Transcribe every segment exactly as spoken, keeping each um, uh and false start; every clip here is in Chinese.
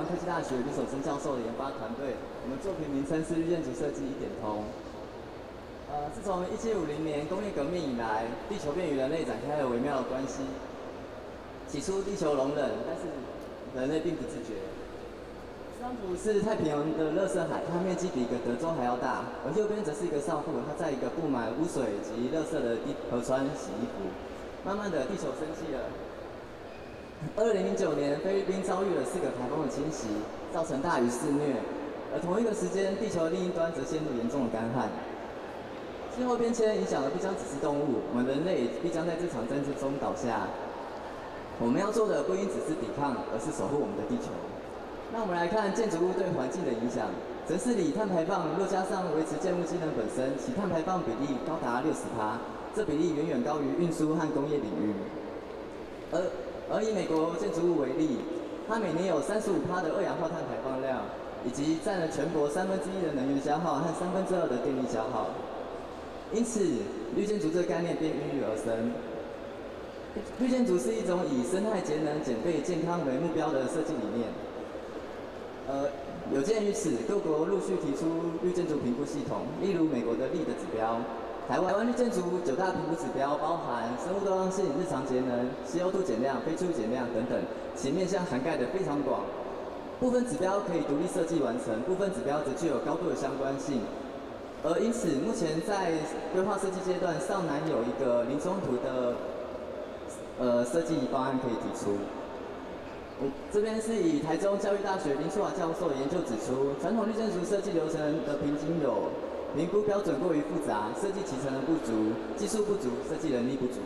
科技大学吕守生教授的研发团队，我们作品名称是绿建筑设计一点通。呃，自从一七五零年工业革命以来，地球便与人类展开了微妙的关系。起初，地球容忍，但是人类并不自觉。上图是太平洋的垃圾海，它面积比一个德州还要大，而右边则是一个少妇，她在一个布满污水及垃圾的地河川洗衣服。慢慢的，地球生气了。二零零九年，菲律宾遭遇了四个台风的侵袭，造成大雨肆虐。而同一个时间，地球的另一端则陷入严重的干旱。气候变迁影响的不将只是动物，我们人类必将在这场争执中倒下。我们要做的不应只是抵抗，而是守护我们的地球。那我们来看建筑物对环境的影响。城市里碳排放若加上维持建筑机能本身，其碳排放比例高达 百分之六十， 这比例远远高于运输和工业领域。而而以美国建筑物为例，它每年有 百分之三十五 的二氧化碳排放量，以及占了全国三分之一的能源消耗和三分之二的电力消耗。因此，绿建筑这个概念便孕育而生。绿建筑是一种以生态节能、减废、健康为目标的设计理念。呃，有鉴于此，各国陆续提出绿建筑评估系统，例如美国的 L E E D 指标。台湾绿建筑九大评估指标包含生物多样性、日常节能、C O 二 减量、非出减量等等，其面向涵盖的非常广。部分指标可以独立设计完成，部分指标则具有高度的相关性。而因此，目前在规划设计阶段尚难有一个零冲突的呃设计方案可以提出。我这边是以台中教育大学林淑华教授的研究指出，传统绿建筑设计流程的瓶颈有评估标准过于复杂、设计起程的不足、技术不足、设计能力不足。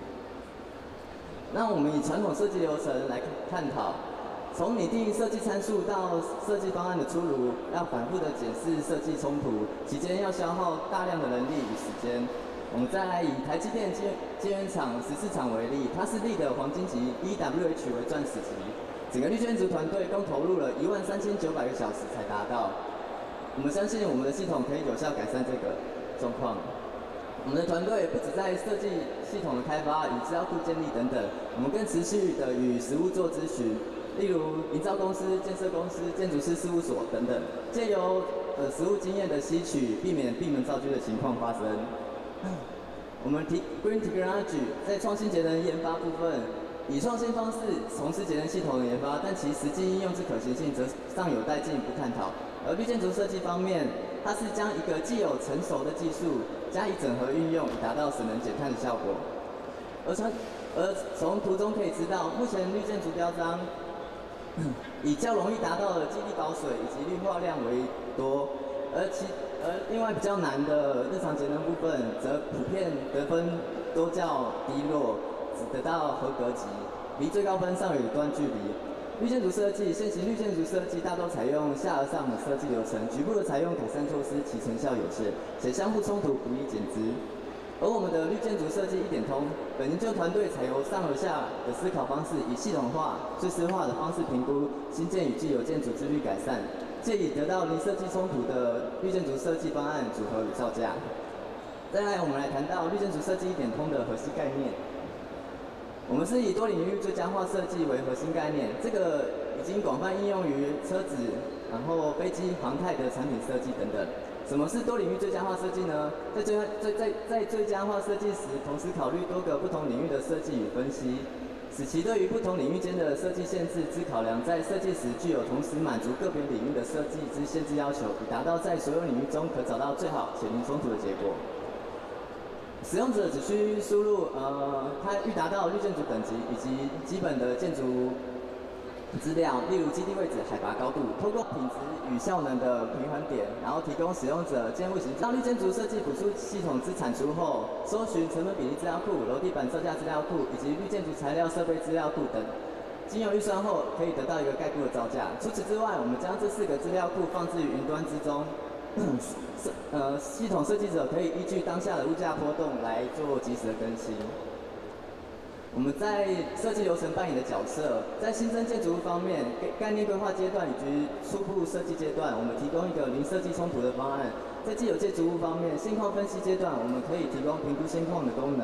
那我们以传统设计流程来探讨，从拟定设计参数到设计方案的出炉，要反复的检视设计冲突，期间要消耗大量的人力与时间。我们再来以台积电晶圆厂十四厂为例，它是L E E D的黄金级 E W H 为钻石级，整个绿建筑团队共投入了一万三千九百个小时才达到。我们相信我们的系统可以有效改善这个状况。我们的团队不只在设计系统的开发与资料库建立等等，我们更持续的与实务做咨询，例如营造公司、建设公司、建筑师事务所等等，借由呃实务经验的吸取，避免闭门造车的情况发生。我们提 Green Technology 在创新节能研发部分，以创新方式从事节能系统的研发，但其实际应用之可行性则尚有待进一步探讨。而绿建筑设计方面，它是将一个既有成熟的技术加以整合运用，以达到省能减碳的效果。而从而从图中可以知道，目前绿建筑标章以较容易达到的基地保水以及绿化量为多，而其而另外比较难的日常节能部分，则普遍得分都较低落，只得到合格级，离最高分尚有一段距离。绿建筑设计，现行绿建筑设计大多采用下而上的设计流程，局部的采用改善措施，其成效有限，且相互冲突，不易减之。而我们的绿建筑设计一点通，本研究团队采由上而下的思考方式，以系统化、碎石化的方式评估新建与既有建筑之绿改善，借以得到零设计冲突的绿建筑设计方案组合与造价。再来，我们来谈到绿建筑设计一点通的核心概念。我们是以多领域最佳化设计为核心概念，这个已经广泛应用于车子、然后飞机、航太的产品设计等等。什么是多领域最佳化设计呢？在最在在在最佳化设计时，同时考虑多个不同领域的设计与分析，使其对于不同领域间的设计限制之考量，在设计时具有同时满足个别领域的设计之限制要求，以达到在所有领域中可找到最好且零冲突的结果。使用者只需输入呃，它欲达到绿建筑等级以及基本的建筑资料，例如基地位置、海拔高度，透过品质与效能的平衡点，然后提供使用者建物型。当绿建筑设计辅助系统之产出后，搜寻成本比例资料库、楼地板造价资料库以及绿建筑材料设备资料库等，经由预算后可以得到一个概估的造价。除此之外，我们将这四个资料库放置于云端之中。呃，系统设计者可以依据当下的物价波动来做及时的更新。我们在设计流程扮演的角色，在新增建筑物方面，概念规划阶段以及初步设计阶段，我们提供一个零设计冲突的方案；在既有建筑物方面，现况分析阶段，我们可以提供评估现况的功能；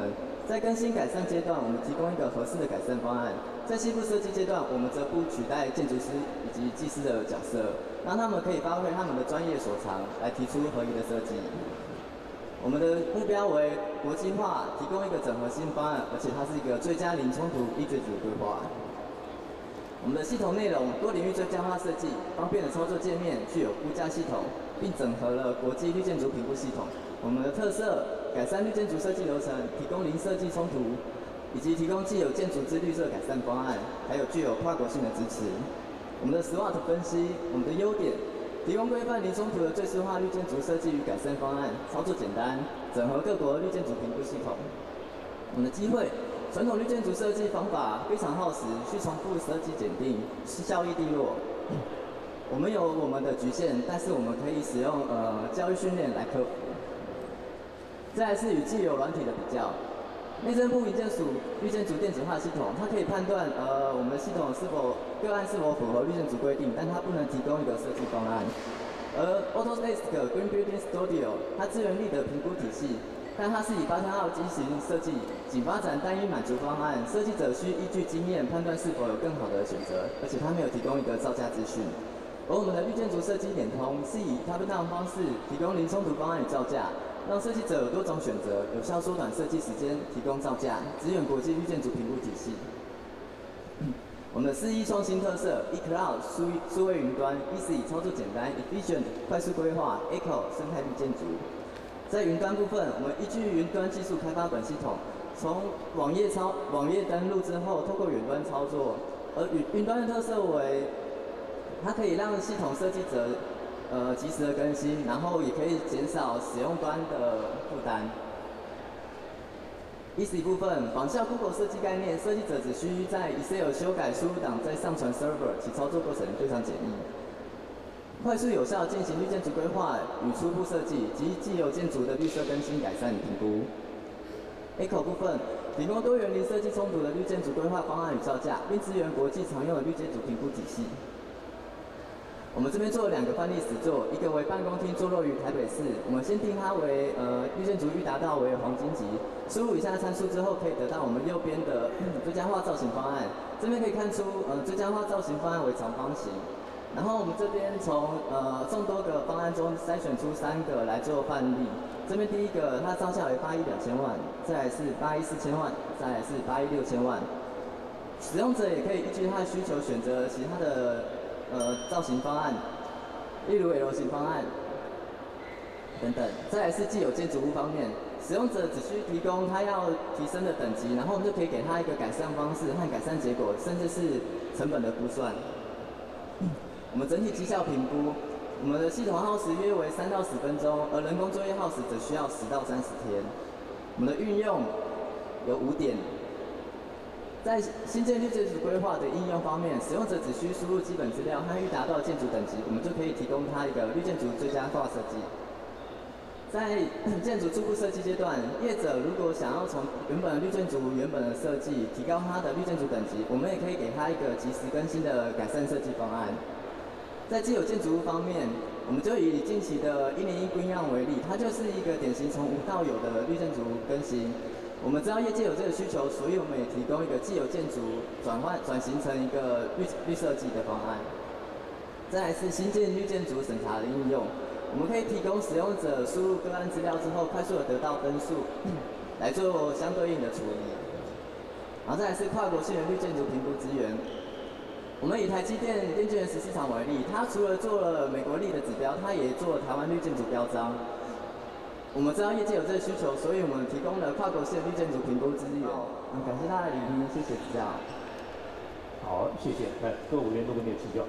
在更新改善阶段，我们提供一个合适的改善方案；在细部设计阶段，我们则不取代建筑师以及技师的角色，让他们可以发挥他们的专业所长，来提出合宜的设计。我们的目标为国际化，提供一个整合性方案，而且它是一个最佳零冲突立锥组规划。我们的系统内容多领域最佳化设计，方便的操作界面，具有估价系统，并整合了国际绿建筑评估系统。我们的特色改善绿建筑设计流程，提供零设计冲突，以及提供既有建筑之绿色改善方案，还有具有跨国性的支持。我们的 SWOT 分析，我们的优点。提供规范零冲突的最适化绿建筑设计与改善方案，操作简单，整合各国绿建筑评估系统。我们的机会，传统绿建筑设计方法非常耗时，需重复设计检定，效益低落。我们有我们的局限，但是我们可以使用呃教育训练来克服。再来是与既有软体的比较。内政部营建署绿建筑电子化系统，它可以判断呃我们的系统是否个案是否符合绿建筑规定，但它不能提供一个设计方案。而 Autodesk Green Building Studio 它支援力的评估体系，但它是以八千号机型设计，仅发展单一满足方案，设计者需依据经验判断是否有更好的选择，而且它没有提供一个造价资讯。而我们的绿建筑设计联通是以 Top Down 方式提供零冲突方案与造价。让设计者有多种选择，有效缩短设计时间，提供造价，支援国际绿建筑评估体系。我们的四 E 创新特色 ，eCloud 数数位云端 ，Easy 操作简单 ，Efficient 快速规划 ，Eco 生态绿建筑。在云端部分，我们依据云端技术开发本系统，从网页操网页登录之后，透过云端操作。而云云端的特色为，它可以让系统设计者。呃，及时的更新，然后也可以减少使用端的负担。Easy 部分仿效 Google 设计概念，设计者只需在 Excel 修改输入档，再上传 Server， 其操作过程非常简易。快速有效进行绿建筑规划与初步设计及既有建筑的绿色更新改善评估。Eco 部分提供多元零设计冲突的绿建筑规划方案与造价，并支援国际常用的绿建筑评估体系。我们这边做了两个范例实作，一个为办公厅坐落于台北市，我们先定它为呃绿建筑预达到为黄金级，输入以下参数之后，可以得到我们右边的最佳化造型方案。这边可以看出，呃最佳化造型方案为长方形。然后我们这边从呃众多个方案中筛选出三个来做范例。这边第一个，它的造价为八亿两千万，再来是八亿四千万，再来是八亿六千万。使用者也可以依据他的需求选择其他的。呃，造型方案，例如 L 型方案等等。再来是既有建筑物方面，使用者只需提供他要提升的等级，然后我们就可以给他一个改善方式和改善结果，甚至是成本的估算。我们整体绩效评估，我们的系统耗时约为三到十分钟，而人工作业耗时则需要十到三十天。我们的运用有五点。在新建绿建筑规划的应用方面，使用者只需输入基本资料和预达到建筑等级，我们就可以提供他一个绿建筑最佳化设计。在建筑初步设计阶段，业者如果想要从原本的绿建筑原本的设计提高它的绿建筑等级，我们也可以给他一个及时更新的改善设计方案。在既有建筑物方面，我们就以近期的一零一 Green Run 为例，它就是一个典型从无到有的绿建筑更新。我们知道业界有这个需求，所以我们也提供一个既有建筑转换转型成一个绿绿设计的方案。再来是新建绿建筑审查的应用，我们可以提供使用者输入个案资料之后，快速的得到分数，来做相对应的处理。然后再来是跨国性的绿建筑评估资源。我们以台积电电晶圆十四厂为例，它除了做了美国力的指标，它也做了台湾绿建筑标章。我们知道业界有这个需求，所以我们提供了跨国性绿建筑评估资源。嗯，感谢大家的聆听，谢谢指教。 好，谢谢。来，各委员都跟你请教。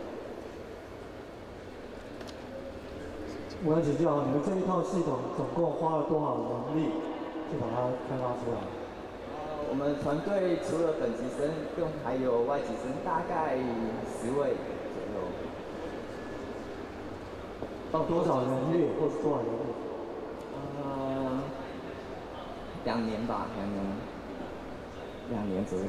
我要请教，你们这一套系统总共花了多少人力去把它开发出来？ 呃，我们团队除了本级生，更还有外籍生，大概十位左右。 到多少人月，或是多少人月？ 呃，两年吧，两年，两年左右。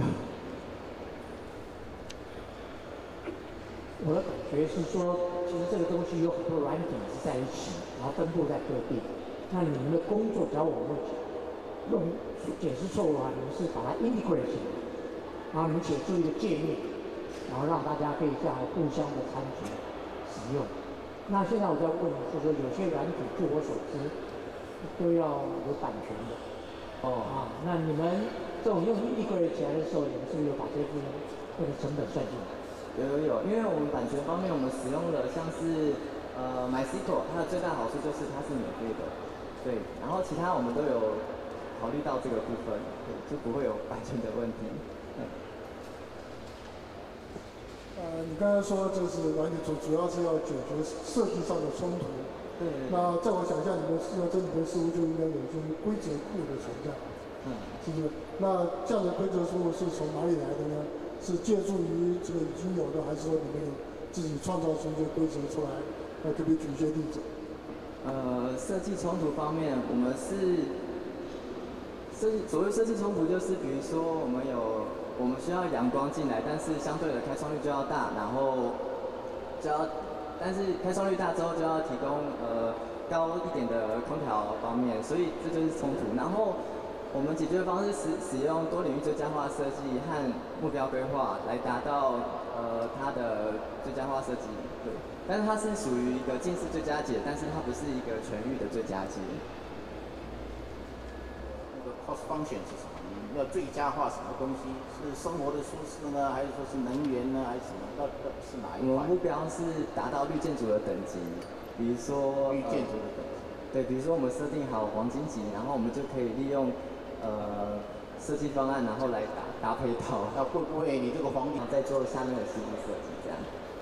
我的感觉是说，其实这个东西有很多软体是在一起，然后分布在各地。那你们的工作，只要我问题， 用检视错误啊，你们是把它 integrate 起来，然后你们写出一个界面，然后让大家可以这样互相的参与使用。那现在我在问，就是说有些软体，据我所知，都要有版权的。哦啊，那你们这种用 integrate 起来的时候，你们是不是有把这部分那个成本算进来？ 有有有，因为我们版权方面，我们使用了像是呃 MySQL， 它的最大好处就是它是免费的，对，然后其他我们都有考虑到这个部分，对，就不会有版权的问题。嗯、 呃，你刚才说就是软体主主要是要解决设计上的冲突。 对。 那在我想象，你们是要这里面似乎就应该有一些规则库的存在。嗯。是不是？那这样的规则库是从哪里来的呢？是借助于这个已经有的，还是说你们有自己创造出一些规则出来？那可不可以举一些例子？ 呃，设计冲突方面，我们是设计所谓设计冲突，就是比如说我们有我们需要阳光进来，但是相对的开窗率就要大，然后就要，但是开窗率大之后就要提供呃高一点的空调方面，所以这就是冲突。然后我们解决的方式是使用多领域最佳化设计和目标规划来达到呃它的最佳化设计，对。但是它是属于一个近似最佳解，但是它不是一个全域的最佳解。 那个 cost function 是什么？你要最佳化什么东西？是生活的舒适呢，还是说是能源呢，还是什么？到底是哪一块？ 我们目标是达到绿建筑的等级，比如说绿建筑的等级。 对，比如说我们设定好黄金级，然后我们就可以利用呃设计方案，然后来搭搭配到。 那会不会你这个黄金再做下面的实际设计这样？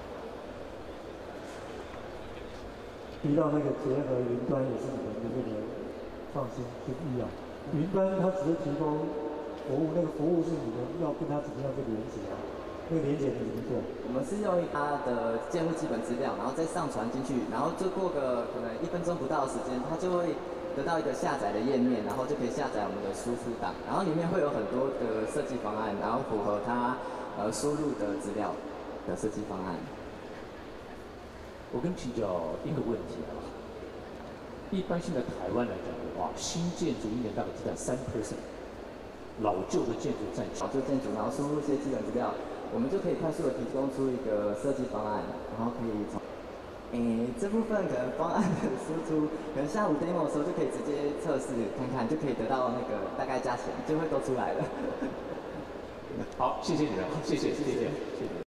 提到那个结合云端也是你们的这个创新之一啊。云端它只是提供服务，那个服务是你们要跟它怎么样去连接啊？那个连接你怎么做？ 我们是用它的建物基本资料，然后再上传进去，然后就过个可能一分钟不到的时间，它就会得到一个下载的页面，然后就可以下载我们的输出档，然后里面会有很多的设计方案，然后符合它呃输入的资料的设计方案。 我跟请教一个问题啊，一般现在台湾来讲的话，新建筑一年大概只占三 percent， 老旧的建筑占老旧建筑，然后输入一些基本资料，我们就可以快速的提供出一个设计方案，然后可以从，诶这部分可能方案的输出，可能下午 demo 的时候就可以直接测试看看，就可以得到那个大概价钱，就会都出来了。 好，谢谢你们，谢谢谢谢谢谢。